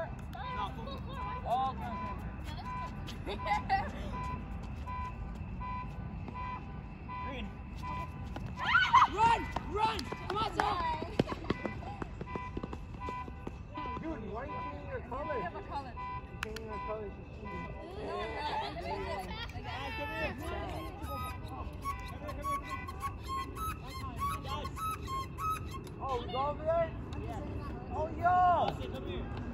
Green. Run! Run! Come on, Zach! Dude, why are you changing your colors? We have a color. Changing your colors is cheating. Oh, we go over there? Oh, yo! Come here.